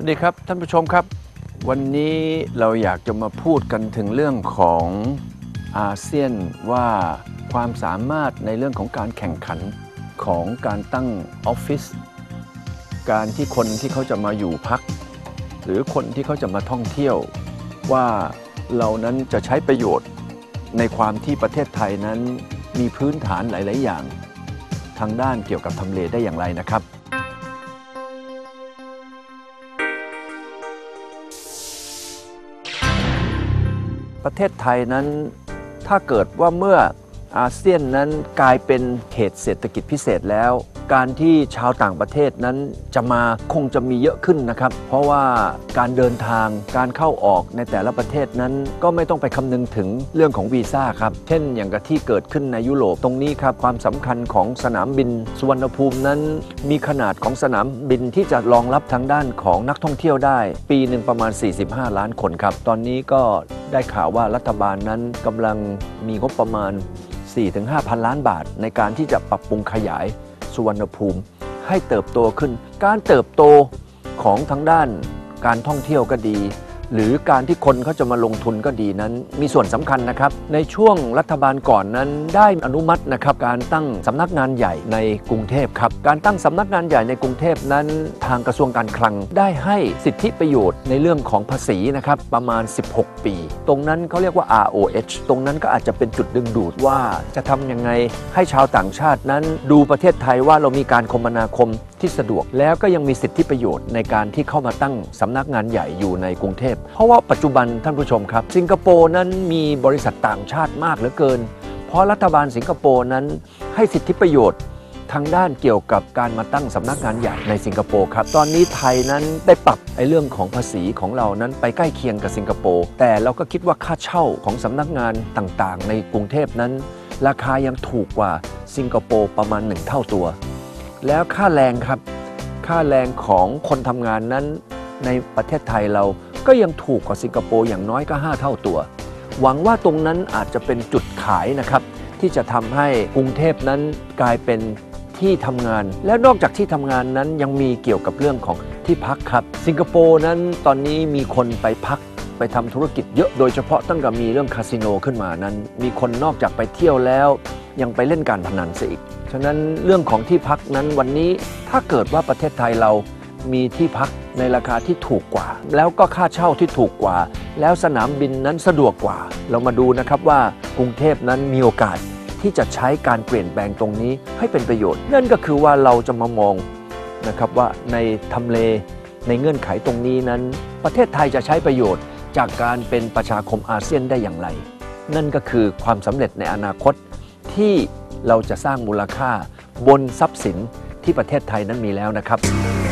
สวัสดีครับท่านผู้ชมครับวันนี้เราอยากจะมาพูดกันถึงเรื่องของอาเซียนว่าความสามารถในเรื่องของการแข่งขันของการตั้งออฟฟิศการที่คนที่เขาจะมาอยู่พักหรือคนที่เขาจะมาท่องเที่ยวว่าเรานั้นจะใช้ประโยชน์ในความที่ประเทศไทยนั้นมีพื้นฐานหลายๆอย่างทางด้านเกี่ยวกับทำเลได้อย่างไรนะครับประเทศไทยนั้นถ้าเกิดว่าเมื่ออาเซียนนั้นกลายเป็นเขตเศรษฐกิจพิเศษแล้วการที่ชาวต่างประเทศนั้นจะมาคงจะมีเยอะขึ้นนะครับเพราะว่าการเดินทางการเข้าออกในแต่ละประเทศนั้นก็ไม่ต้องไปคำนึงถึงเรื่องของวีซ่าครับเช่นอย่างกับที่เกิดขึ้นในยุโรปตรงนี้ครับความสำคัญของสนามบินสุวรรณภูมินั้นมีขนาดของสนามบินที่จะรองรับทางด้านของนักท่องเที่ยวได้ปีหนึ่งประมาณ45ล้านคนครับตอนนี้ก็ได้ข่าวว่ารัฐบาลนั้นกำลังมีงบประมาณ 4-5,000 ล้านบาทในการที่จะปรับปรุงขยายสุวรรณภูมิให้เติบโตขึ้นการเติบโตของทางด้านการท่องเที่ยวก็ดีหรือการที่คนเขาจะมาลงทุนก็ดีนั้นมีส่วนสำคัญนะครับในช่วงรัฐบาลก่อนนั้นได้อนุมัตินะครับการตั้งสำนักงานใหญ่ในกรุงเทพครับการตั้งสำนักงานใหญ่ในกรุงเทพนั้นทางกระทรวงการคลังได้ให้สิทธิประโยชน์ในเรื่องของภาษีนะครับประมาณ16ปีตรงนั้นเขาเรียกว่า ROH ตรงนั้นก็อาจจะเป็นจุดดึงดูดว่าจะทำยังไงให้ชาวต่างชาตินั้นดูประเทศไทยว่าเรามีการคมนาคมที่สะดวกแล้วก็ยังมีสิทธิประโยชน์ในการที่เข้ามาตั้งสำนักงานใหญ่อยู่ในกรุงเทพเพราะว่าปัจจุบันท่านผู้ชมครับสิงคโปร์นั้นมีบริษัทต่างชาติมากเหลือเกินเพราะรัฐบาลสิงคโปร์นั้นให้สิทธิประโยชน์ทางด้านเกี่ยวกับการมาตั้งสำนักงานใหญ่ในสิงคโปร์ครับตอนนี้ไทยนั้นได้ปรับเรื่องของภาษีของเรานั้นไปใกล้เคียงกับสิงคโปร์แต่เราก็คิดว่าค่าเช่าของสำนักงานต่างๆในกรุงเทพนั้นราคายังถูกกว่าสิงคโปร์ประมาณ1เท่าตัวแล้วค่าแรงครับค่าแรงของคนทำงานนั้นในประเทศไทยเราก็ยังถูกกว่าสิงคโปร์อย่างน้อยก็5เท่าตัวหวังว่าตรงนั้นอาจจะเป็นจุดขายนะครับที่จะทำให้กรุงเทพนั้นกลายเป็นที่ทำงานและนอกจากที่ทำงานนั้นยังมีเกี่ยวกับเรื่องของที่พักครับสิงคโปร์นั้นตอนนี้มีคนไปพักไปทำธุรกิจเยอะโดยเฉพาะตั้งแต่มีเรื่องคาสิโนขึ้นมานั้นมีคนนอกจากไปเที่ยวแล้วยังไปเล่นการพนันซะอีกฉะนั้นเรื่องของที่พักนั้นวันนี้ถ้าเกิดว่าประเทศไทยเรามีที่พักในราคาที่ถูกกว่าแล้วก็ค่าเช่าที่ถูกกว่าแล้วสนามบินนั้นสะดวกกว่าเรามาดูนะครับว่ากรุงเทพนั้นมีโอกาสที่จะใช้การเปลี่ยนแปลงตรงนี้ให้เป็นประโยชน์นั่นก็คือว่าเราจะมามองนะครับว่าในทำเลในเงื่อนไขตรงนี้นั้นประเทศไทยจะใช้ประโยชน์จากการเป็นประชาคมอาเซียนได้อย่างไรนั่นก็คือความสำเร็จในอนาคตที่เราจะสร้างมูลค่าบนทรัพย์สินที่ประเทศไทยนั้นมีแล้วนะครับ